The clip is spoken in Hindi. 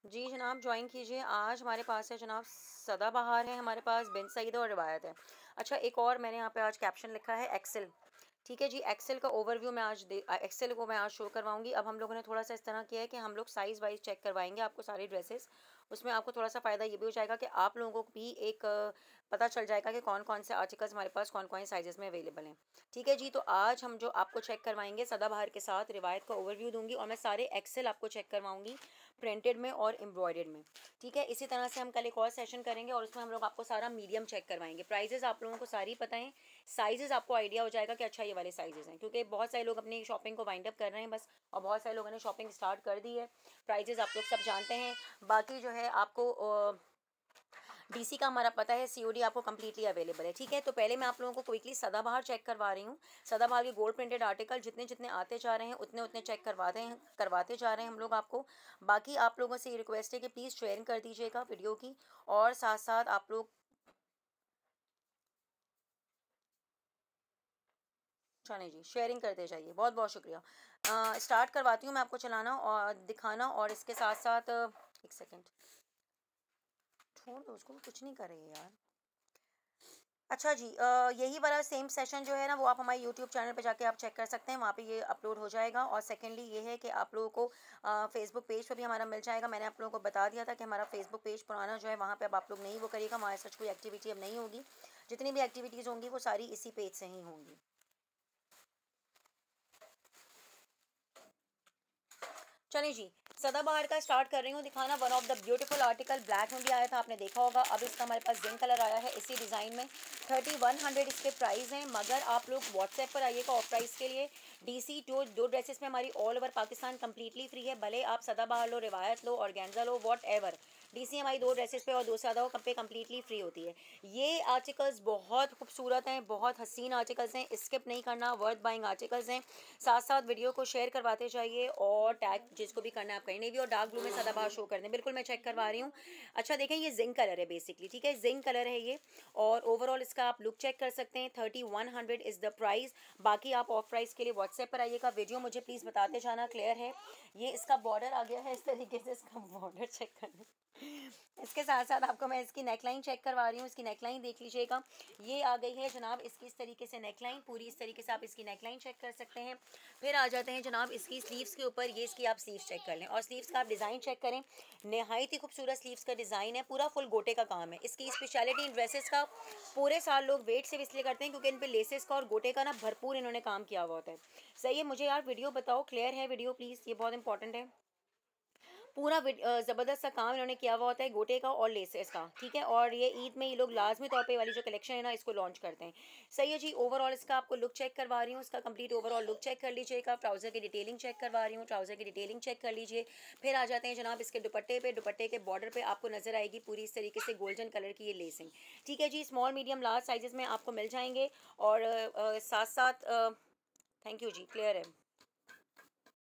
जी जनाब, ज्वाइन कीजिए। आज हमारे पास है जनाब सदाबहार है, हमारे पास बिन सईद और रिवायत है। अच्छा, एक और मैंने यहाँ पे आज कैप्शन लिखा है एक्सेल। ठीक है जी, एक्सेल का ओवरव्यू मैं आज एक्सेल को मैं आज शो करवाऊंगी। अब हम लोगों ने थोड़ा सा इस तरह किया है कि हम लोग साइज़ वाइज चेक करवाएंगे आपको सारी ड्रेसेस। उसमें आपको थोड़ा सा फ़ायदा ये भी हो जाएगा कि आप लोगों को भी एक पता चल जाएगा कि कौन कौन से आर्टिकल्स हमारे पास कौन कौन से साइजेस में अवेलेबल हैं। ठीक है जी, तो आज हम जो आपको चेक करवाएंगे सदाबहार के साथ रिवायत का ओवरव्यू दूंगी और मैं सारे एक्सेल आपको चेक करवाऊंगी प्रिंटेड में और एम्ब्रॉयडर्ड में। ठीक है, इसी तरह से हम कल एक और सेशन करेंगे और उसमें हम लोग आपको सारा मीडियम चेक करवाएंगे। प्राइजेस आप लोगों को सारी पता है, साइजेस आपको आइडिया हो जाएगा कि अच्छा ये वाले साइजेस हैं, क्योंकि बहुत सारे लोग अपनी शॉपिंग को वाइंड अप कर रहे हैं बस, और बहुत सारे लोगों ने शॉपिंग स्टार्ट कर दी है। प्राइजेस आप लोग सब जानते हैं। बाकी जो है आपको डीसी का हमारा पता है, सीओडी आपको कंप्लीटली अवेलेबल है। ठीक है, तो पहले मैं आप लोगों को क्विकली सदाबहार चेक करवा रही हूँ। सदाबहार के गोल्ड प्रिंटेड आर्टिकल जितने जितने आते जा रहे हैं उतने उतने चेक करवाते जा रहे हैं हम लोग आपको। बाकी आप लोगों से ये रिक्वेस्ट है कि प्लीज़ शेयरिंग कर दीजिएगा वीडियो की, और साथ साथ आप लोग चलें जी शेयरिंग करते जाइए। बहुत बहुत शुक्रिया। स्टार्ट करवाती हूँ मैं आपको चलाना और दिखाना, और इसके साथ साथ एक सेकेंड छोड़ दो उसको, कुछ नहीं कर रही है यार। अच्छा जी, यही वाला सेम सेशन जो है ना वो आप हमारे यूट्यूब चैनल पे जाके आप चेक कर सकते हैं, वहाँ पे ये अपलोड हो जाएगा। और सेकेंडली ये है कि आप लोगों को फेसबुक पेज पे भी हमारा मिल जाएगा। मैंने आप लोगों को बता दिया था कि हमारा फेसबुक पेज पुराना जो है वहाँ पे अब आप लोग नहीं वो करिएगा, वहाँ सच कोई एक्टिविटी अब नहीं होगी। जितनी भी एक्टिविटीज़ होंगी वो सारी इसी पेज से ही होंगी। चलिए जी, सदाबहार का स्टार्ट कर रही हूँ दिखाना। One of the beautiful article black में भी आया था, आपने देखा होगा। अब इसका हमारे पास जिंक कलर आया है इसी डिज़ाइन में। 3100 इसके प्राइस हैं, मगर आप लोग व्हाट्सएप पर आइएगा ऑफ प्राइस के लिए। डीसी दो ड्रेसेस में हमारी all over Pakistan completely free है। भले आप सदाबहार लो, रिवायत लो, ऑर्गेन्जा लो, वॉट एवर, डीसी हमारी दो ड्रेसेस पे और दो सादा पे कंप्लीटली फ्री होती है। ये आर्टिकल्स बहुत खूबसूरत हैं, बहुत हसीन आर्टिकल्स हैं, स्किप नहीं करना, वर्थ बाइंग आर्टिकल्स हैं। साथ साथ वीडियो को शेयर करवाते जाइए और टैग जिसको भी करना है आप कहीं नहीं भी, और डार्क ब्लू में सदाबहार शो कर दें। बिल्कुल मैं चेक करवा रही हूँ। अच्छा देखें, ये जिंक कलर है बेसिकली। ठीक है, जिंक कलर है ये, और ओवरऑल इसका आप लुक चेक कर सकते हैं। 3100 इज़ द प्राइस। बाकी आप ऑफ प्राइस के लिए व्हाट्सएप पर आइएगा। वीडियो मुझे प्लीज़ बताते जाना क्लियर है। ये इसका बॉर्डर आ गया है इस तरीके से, इसका बॉर्डर चेक करना। इसके साथ साथ आपको मैं इसकी नेकलाइन चेक करवा रही हूँ। इसकी नेकलाइन देख लीजिएगा, ये आ गई है जनाब इसकी इस तरीके से नेकलाइन, पूरी इस तरीके से आप इसकी नेकलाइन चेक कर सकते हैं। फिर आ जाते हैं जनाब इसकी स्लीव्स के ऊपर। ये इसकी आप स्लीव्स चेक कर लें और स्लीव्स का आप डिज़ाइन चेक करें। नहायत ही खूबसूरत स्लीव्स का डिज़ाइन है, पूरा फुल गोटे का काम है। इसकी स्पेशलिटी इन ड्रेसेस का, पूरे साल लोग वेट से इसलिए करते हैं क्योंकि इन पे लेसेस का और गोटे का ना भरपूर इन्होंने काम किया हुआ होता है। सही है, मुझे यार वीडियो बताओ क्लियर है वीडियो प्लीज़, ये बहुत इंपॉर्टेंट है। पूरा ज़बरदस्त सा काम इन्होंने किया हुआ होता है गोटे का और लेसेस का। ठीक है, और ये ईद में ये लोग लाजमी तौर पे वाली जो कलेक्शन है ना इसको लॉन्च करते हैं। सही है जी, ओवरऑल इसका आपको लुक चेक करवा रही हूँ, इसका कंप्लीट ओवरऑल लुक चेक कर लीजिएगा। ट्राउज़र की डिटेलिंग चेक करवा रही हूँ, ट्राउज़र की डिटेलिंग चेक कर लीजिए। फिर आ जाते हैं जनाब इसके दुपट्टे पे। दुपट्टे के बॉर्डर पे आपको नजर आएगी पूरी इस तरीके से गोल्डन कलर की ये लेसिंग। ठीक है जी, स्मॉल मीडियम लार्ज साइजेस में आपको मिल जाएंगे। और साथ साथ थैंक यू जी, क्लियर है।